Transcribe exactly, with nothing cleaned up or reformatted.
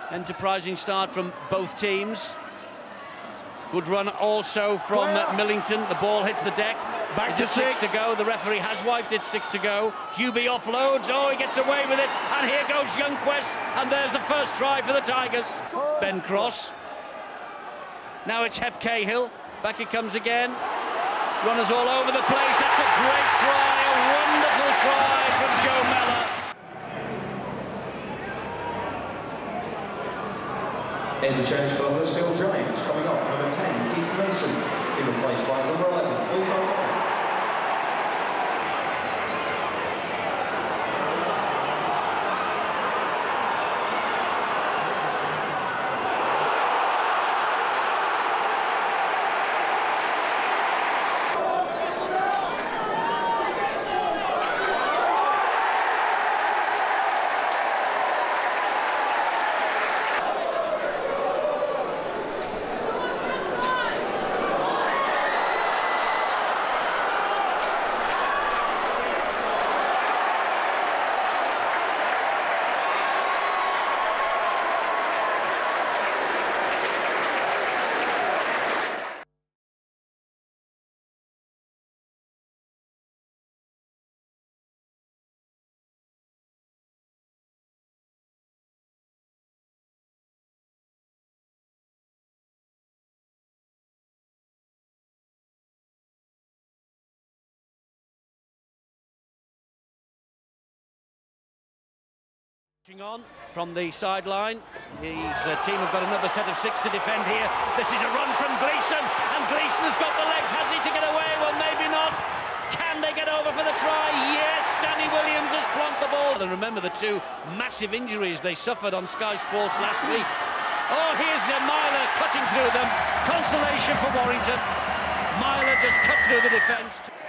Enterprising start from both teams. Good run also from uh, Millington. The ball hits the deck. Back Is to it six. six to go. The referee has wiped it. Six to go. Hubie offloads. Oh, he gets away with it. And here goes Youngquest. And there's the first try for the Tigers. Ben Cross. Now it's Hep Cahill. Back it comes again. Runners all over the place. That's a great try. A wonderful try from Joe Mellor. Interchange for Huddersfield Giants, coming off number ten, Keith Mason, in replaced by number eleven, Will O'Connor. On from the sideline, his uh, team have got another set of six to defend here. This is a run from Gleeson, and Gleeson has got the legs. Has he to get away? Well, maybe not. Can they get over for the try? Yes, Danny Williams has plonked the ball. And remember the two massive injuries they suffered on Sky Sports last week. Oh, here's uh, Myler cutting through them. Consolation for Warrington. Myler just cut through the defence.